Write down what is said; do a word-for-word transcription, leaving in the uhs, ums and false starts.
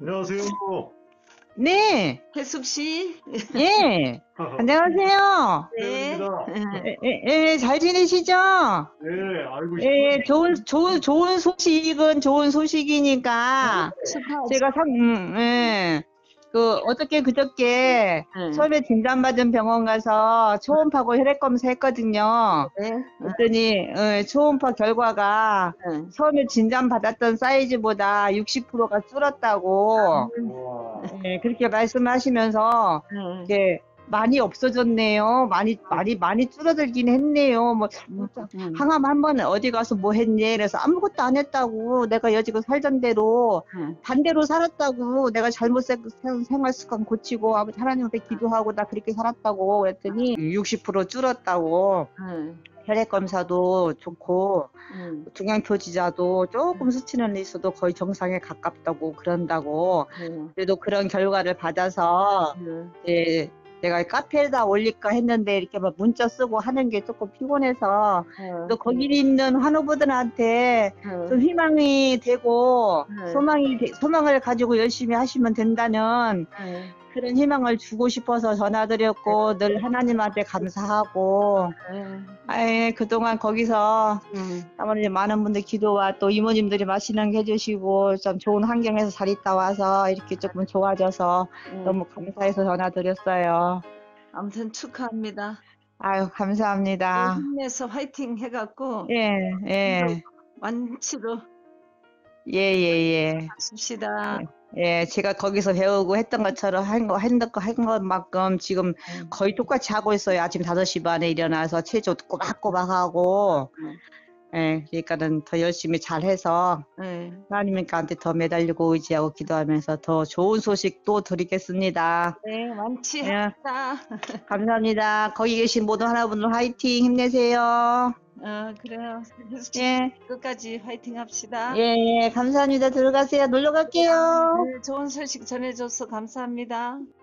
안녕하세요. 네, 혜숙 씨. 예, 안녕하세요. 네. 혜연입니다. 예, 예, 예, 잘 지내시죠? 네, 알고 예, 있습니다. 좋은, 좋은, 좋은 소식은 좋은 소식이니까, 축하. 제가 상, 음, 예, 그, 어저께 그저께 네. 처음에 진단받은 병원 가서 초음파고 혈액 검사했거든요. 네. 그랬더니, 어, 초음파 결과가 네. 처음에 진단받았던 사이즈보다 육십 퍼센트가 줄었다고, 와, 예, 그렇게 말씀하시면서, 네. 이게 많이 없어졌네요. 많이, 많이, 많이 줄어들긴 했네요. 뭐, 음. 항암 한 번은 어디 가서 뭐 했니? 그래서 아무것도 안 했다고. 내가 여지껏 살던 대로, 네. 반대로 살았다고. 내가 잘못 생- 생- 생활 습관 고치고, 아버지 하나님한테 기도하고, 나 그렇게 살았다고. 그랬더니 육십 퍼센트 줄었다고. 네. 혈액 검사도 좋고, 음. 중량표지자도 조금 수치는 있어도 거의 정상에 가깝다고 그런다고. 네. 그래도 그런 결과를 받아서, 네. 예, 내가 카페에다 올릴까 했는데 이렇게 막 문자 쓰고 하는 게 조금 피곤해서 또 거기 있는 환우분들한테 좀 네. 희망이 되고 네. 소망이 되- 소망을 가지고 열심히 하시면 된다는 네. 그런 희망을 주고 싶어서 전화드렸고 늘 하나님한테 감사하고 네. 아예 그동안 거기서 음. 아무래도 많은 분들 기도와 또 이모님들이 맛있는 거 해주시고 좀 좋은 환경에서 잘 있다 와서 이렇게 조금 좋아져서 네. 너무 감사해서 전화드렸어요. 아무튼 축하합니다. 아유, 감사합니다. 힘내서 화이팅 해갖고 예, 예, 완치로 예, 예, 예. 하십시다. 예, 제가 거기서 배우고 했던 것처럼 한 거, 한 거, 한 것만큼 지금 음. 거의 똑같이 하고 있어요. 아침 다섯 시 반에 일어나서 체조 꼬박꼬박 하고, 음. 예, 그러니까는 더 열심히 잘 해서 네. 하나님께한테 더 매달리고 의지하고 기도하면서 더 좋은 소식 또 드리겠습니다. 네, 예, 완치합시다. 감사합니다. 거기 계신 모든 하나분들 화이팅 힘내세요. 어, 그래요. 혜숙 씨 예, 끝까지 화이팅 합시다. 예, 예, 감사합니다. 들어가세요. 놀러 갈게요. 네, 좋은 소식 전해줘서 감사합니다.